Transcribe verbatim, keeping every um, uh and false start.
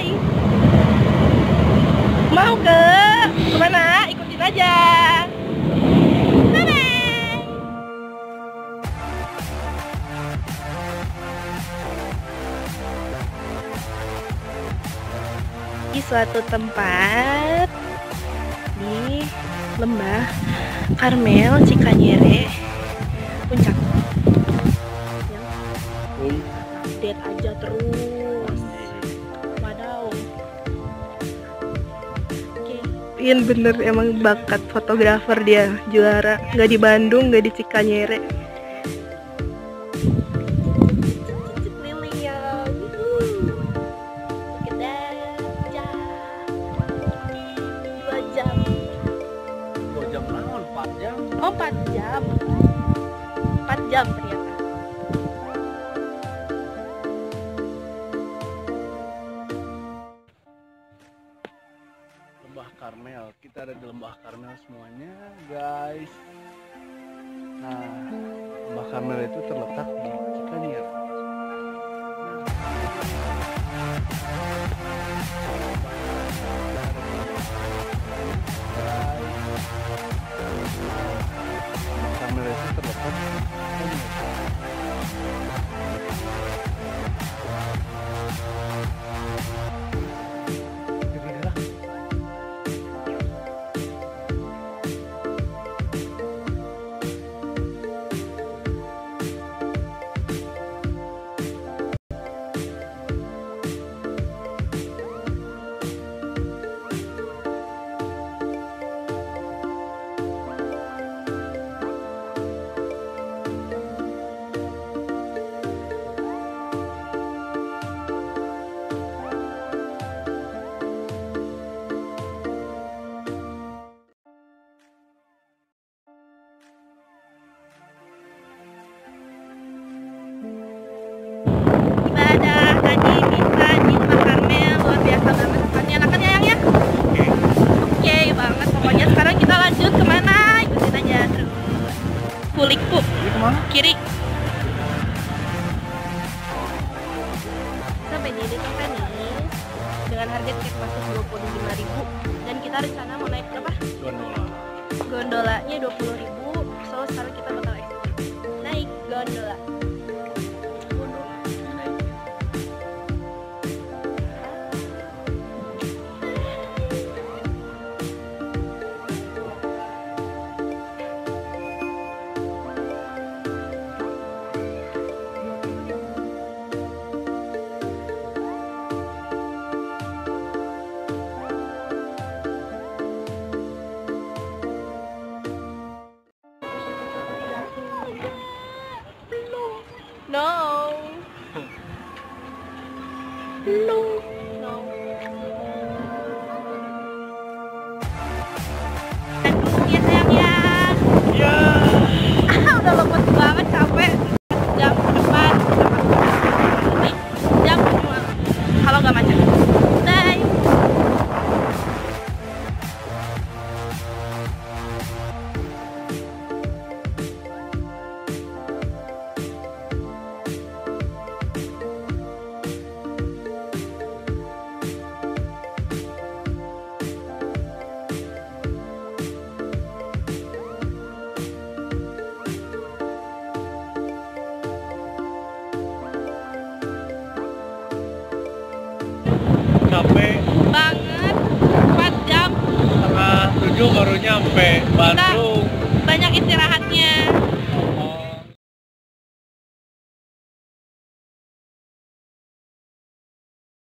Mau ke kemana? Ikutin aja. Bye-bye. Di suatu tempat di Lembah Karmel, Cikanyere, Puncak. Yang update aja terus. Wadaw. Oke. Ian bener emang bakat fotografer dia, juara. Nggak di Bandung, nggak di Cikanyere. Keliling ya. Look at that. Dua jam. Dua jam naon, empat jam. Oh, empat jam. Empat jam ternyata. Lembah Karmel, kita ada di Lembah Karmel semuanya, guys. Nah, Lembah Karmel itu terletak di Cikanyere. Karmel itu terletak di Ibadah tadi bisa di Lembah Karmel, luar biasa banget. Tempatnya enakan ya, Yang ya? Oke banget. Pokoknya sekarang kita lanjut kemana? Ikutin aja terus. Kulikpu. Ini kemana? Kiri. Sampai di desa Venice dengan harga tiket masuk dua puluh lima ribu dan kita rencana mau naik berapa? Gondola. Gondolanya dua puluh ribu. So sekarang kita bakal explore. Naik gondola. No. No. No. Dan dulu ya sayang ya. Ya. Ah, udah lemes banget, capek. Jam ke depan. Jam semua. Kalau nggak macet. Bye. Capek. Banget. empat jam. Setengah tujuh baru nyampe Bandung.